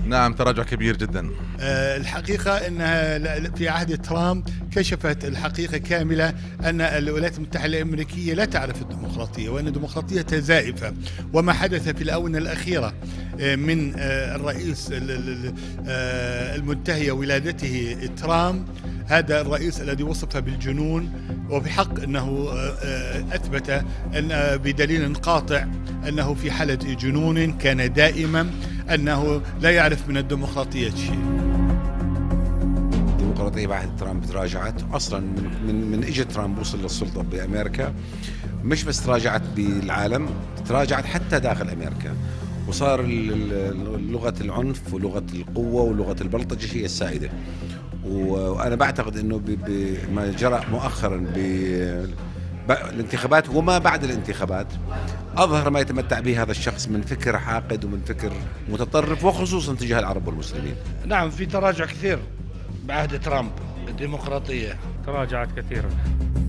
نعم، تراجع كبير جدا. الحقيقة أنها في عهد ترامب كشفت الحقيقة كاملة أن الولايات المتحدة الأمريكية لا تعرف الديمقراطية، وأن الديمقراطية زائفة. وما حدث في الآونة الأخيرة من الرئيس المنتهي ولادته ترامب، هذا الرئيس الذي وصف بالجنون، وبحق أنه أثبت أن بدليل قاطع أنه في حالة جنون كان دائما، أنه لا يعرف من الديمقراطية شيء. الديمقراطية بعد ترامب تراجعت أصلا من إجا ترامب وصل للسلطة بأمريكا، مش بس تراجعت بالعالم، تراجعت حتى داخل أمريكا، وصار لغة العنف ولغة القوة ولغة البلطجة هي السائدة. وأنا بعتقد أنه بما جرى مؤخرا بالانتخابات وما بعد الانتخابات أظهر ما يتمتع به هذا الشخص من فكر حاقد ومن فكر متطرف، وخصوصا تجاه العرب والمسلمين. نعم، في تراجع كثير بعهد ترامب، الديمقراطية تراجعت كثيرا.